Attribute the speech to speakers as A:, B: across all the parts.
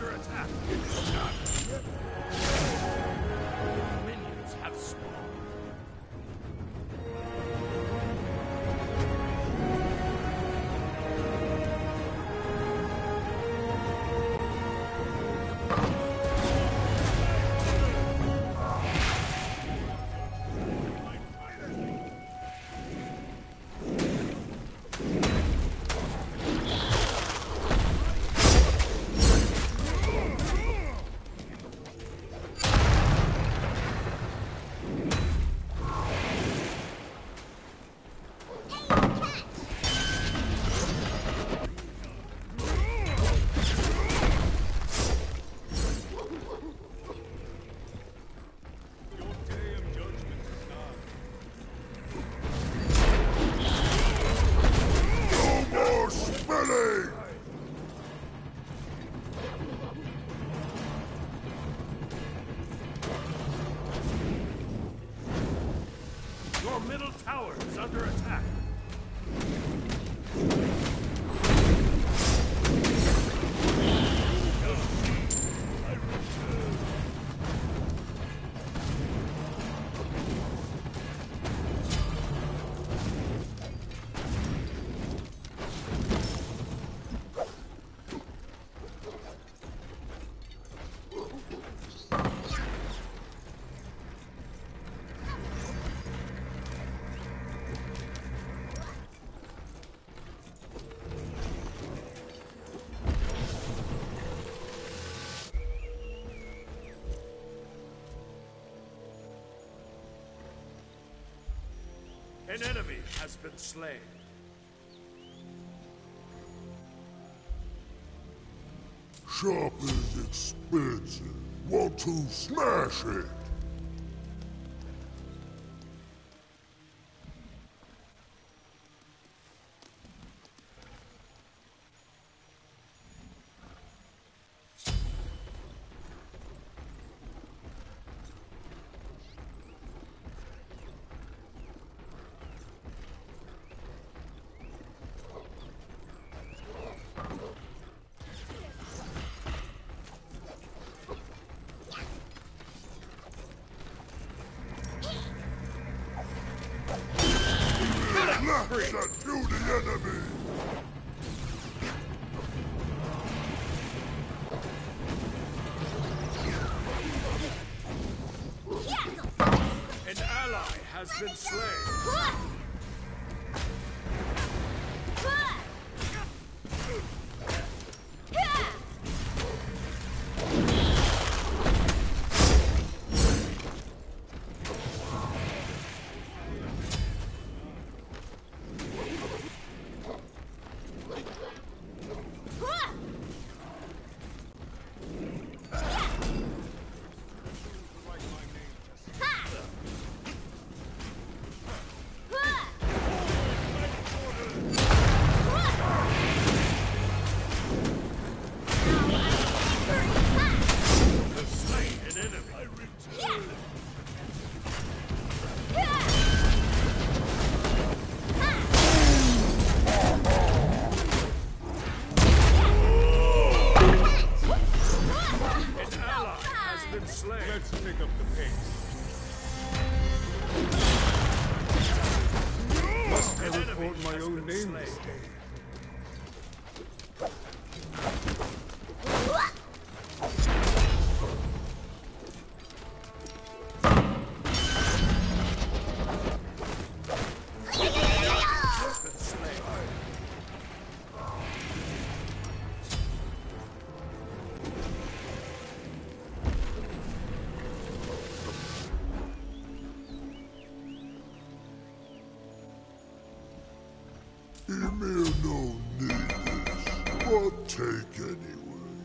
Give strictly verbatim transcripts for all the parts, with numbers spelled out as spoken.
A: under attack. Minions have spawned. Your middle tower is under attack. An enemy has been slain.
B: Shop is expensive. Want to smash it? Let's kill the enemy!
A: An ally has been slain.
C: Let's pick up the pace. Must I report my own name this day?
B: Ymir no need this, but take anyway.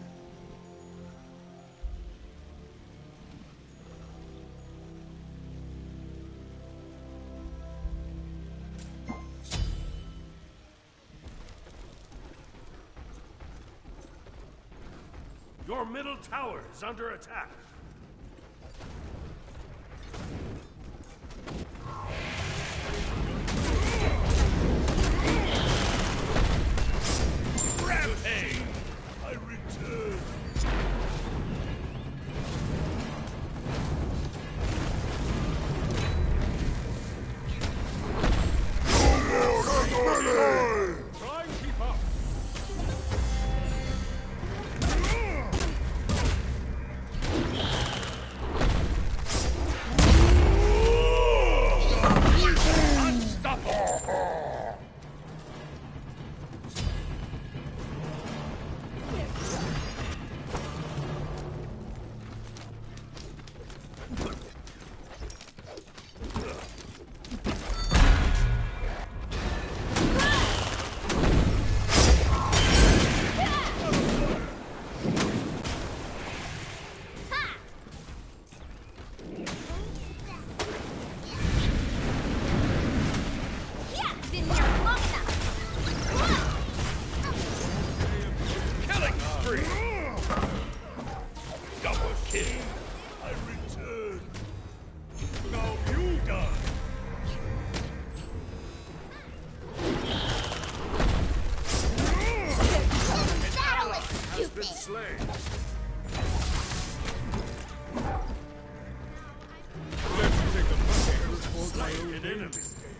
A: Your middle tower is under attack. Rampage! I return. slain.
C: Let's take a look for my
A: Slain
C: own
A: an enemy.
C: name's sake.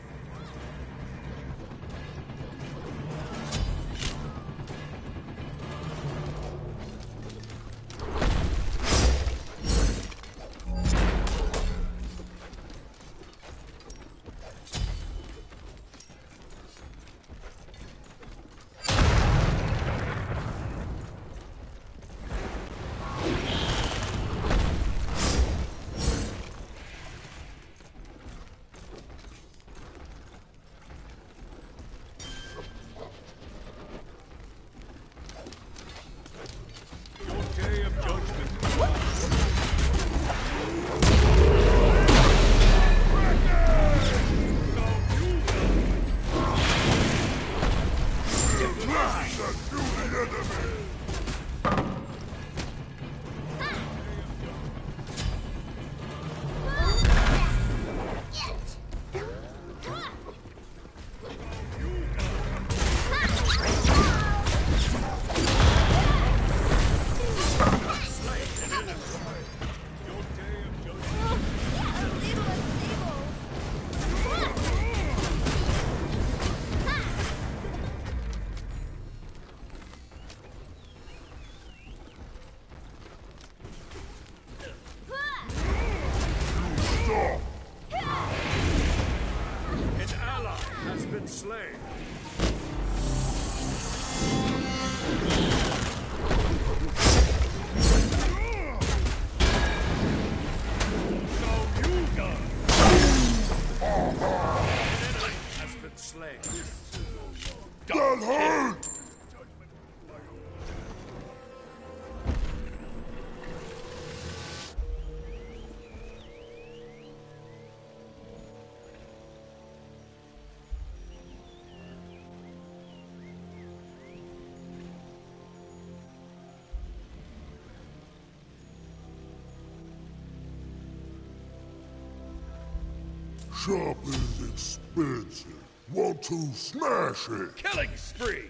C: Day of judgment. Your day of judgment.
A: An ally has been slain. So you go. An enemy has been slain.
B: That hurt! Shop is expensive. Want to smash it?
A: Killing spree.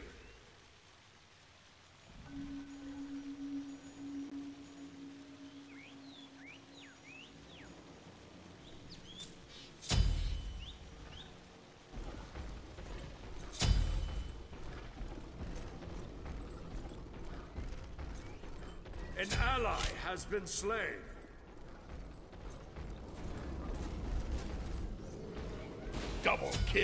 A: An ally has been slain. Double kill.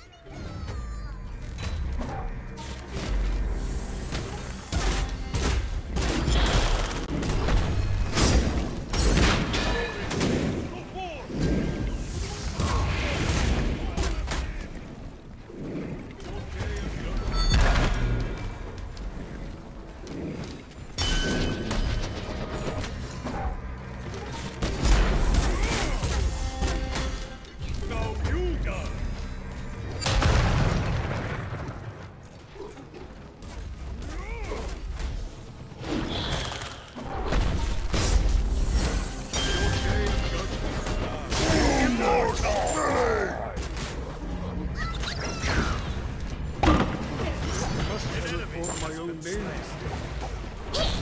A: So you go. An enemy
C: For my own
A: has been
C: name's
A: slain.
C: sake.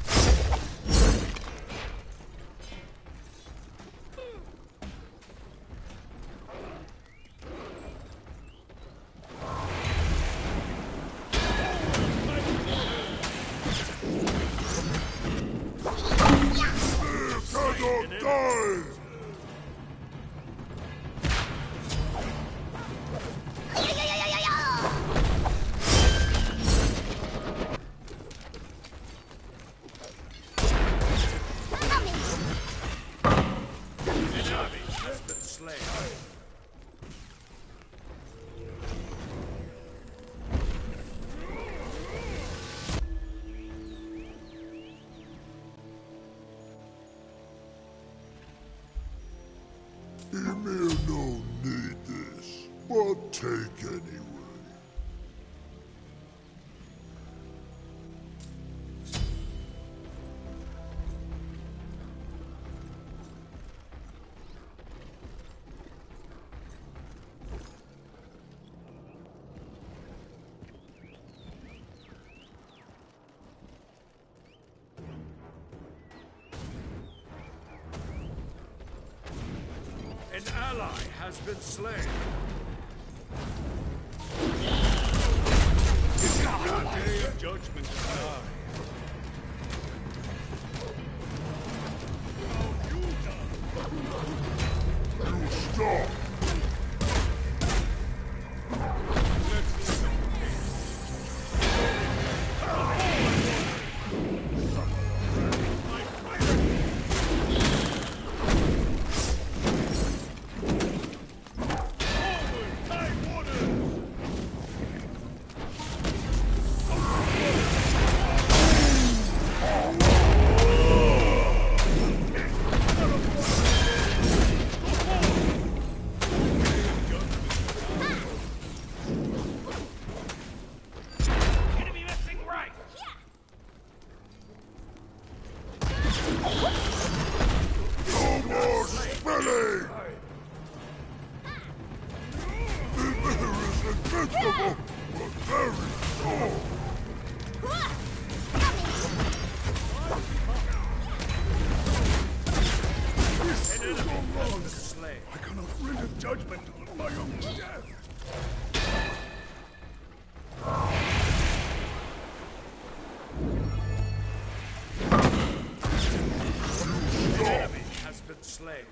B: Cannot die!
A: An enemy has been slain.
B: Emir no need this, but take anyway.
C: An ally has been slain. Your day of judgment is nigh.
B: You stop!
C: Let's take up the pace. Forward, high waters!
A: Enemy missing right.
B: No more spilling! The mirror is invincible, but very strong.
C: An enemy has been slain. I cannot render judgment on my own death. An enemy has been slain.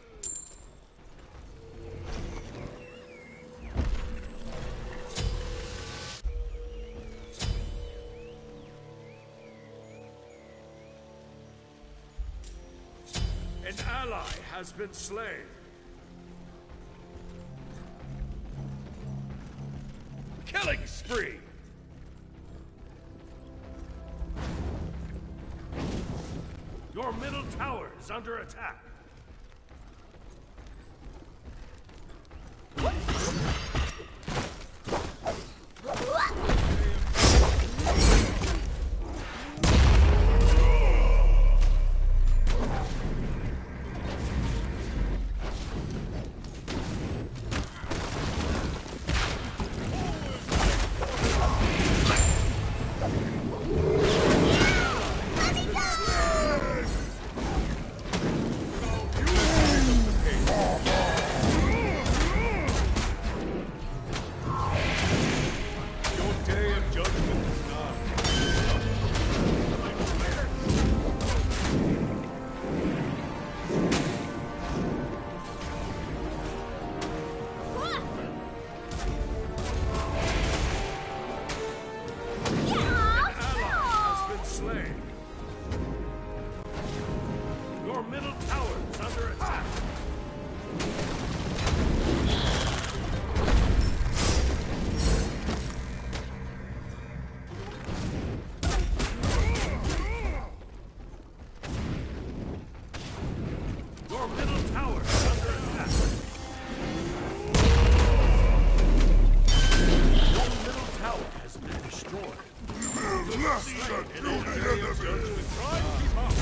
C: An ally has been slain. Killing spree. Your middle tower is under attack. Your day of judgment is nigh. Ally has been slain. Your middle tower is under attack. Your middle tower is under attack. Your middle tower has been destroyed.
B: We're less than to the enemy!
C: Try and keep up.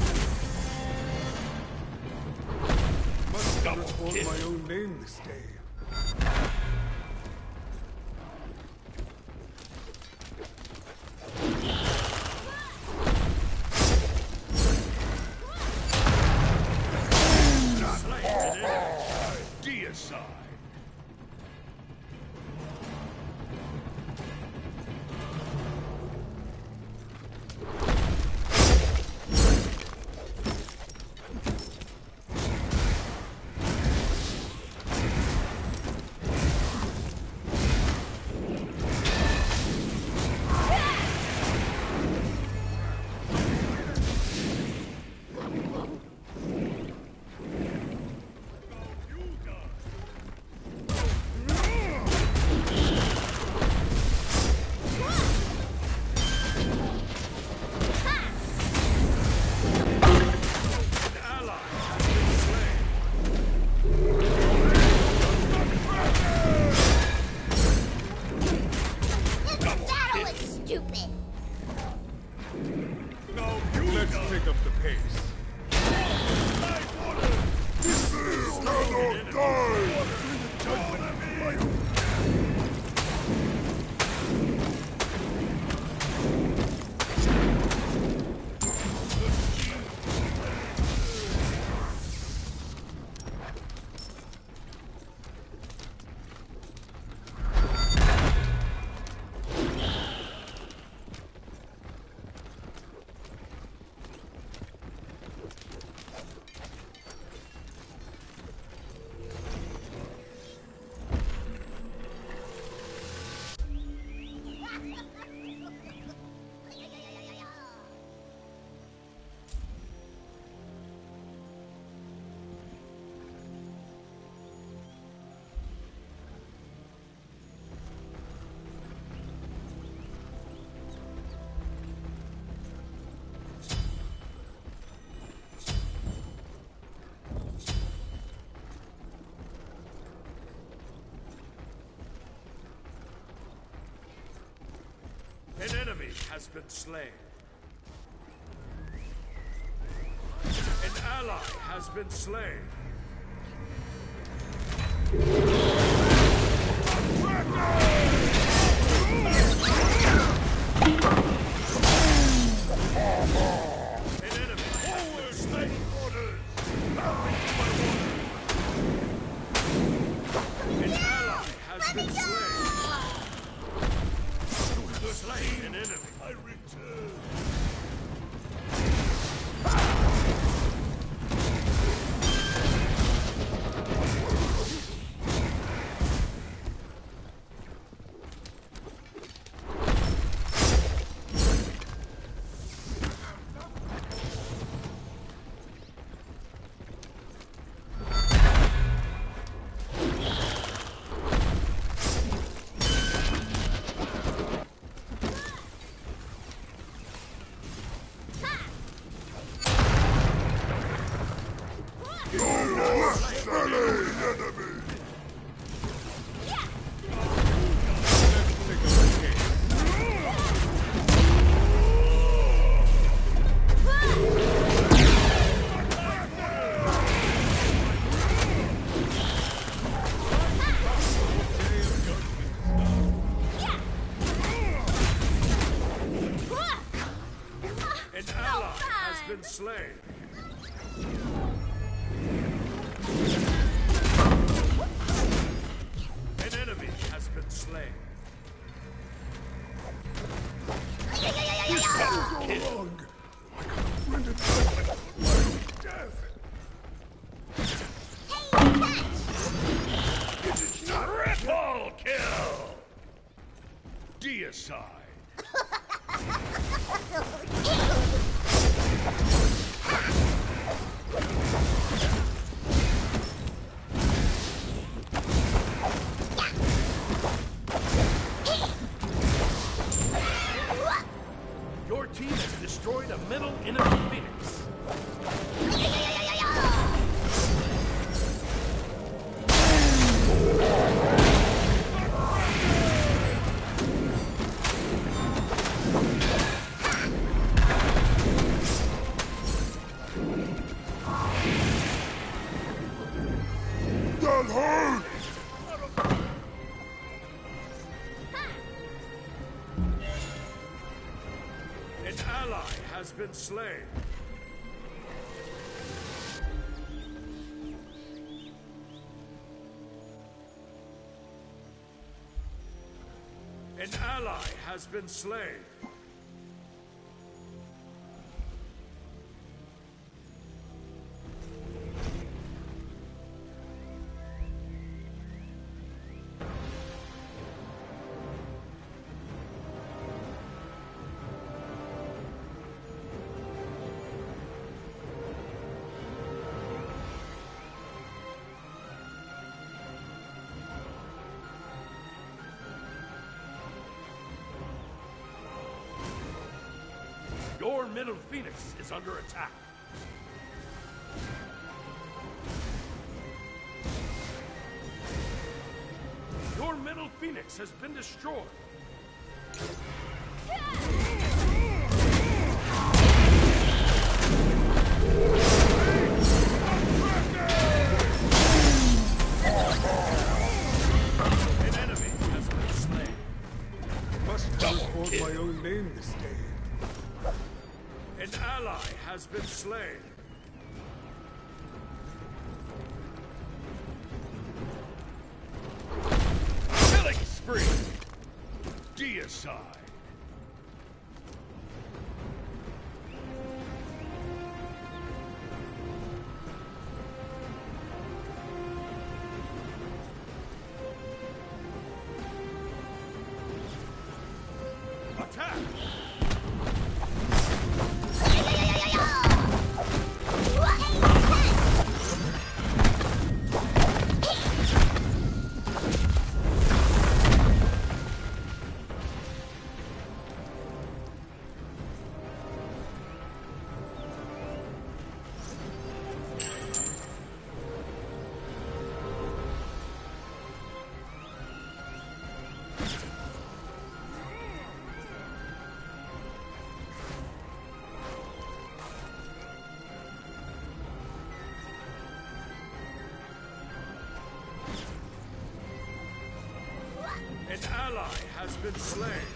C: Must double call my own name this day. Slain an enemy. Deicide. Let's pick up the pace.
B: Cannot die!
A: An enemy has been slain. An ally has been slain. An enemy has been slain. Orders. Bowing to my order. An ally has been slain. Slain an enemy. I return. Been slain. An enemy has been slain.
C: This is so wrong. I could have rendered judgment on my own death. It is not triple kill. Deicide.
A: Your team has destroyed a middle enemy Phoenix.
B: That hurts!
A: An ally has been slain. An ally has been slain. Your middle Phoenix is under attack. Your middle Phoenix has been destroyed. An enemy has been slain.
C: Must report my own name this day.
A: An ally has been slain. Killing spree. Deicide. Attack! been slain.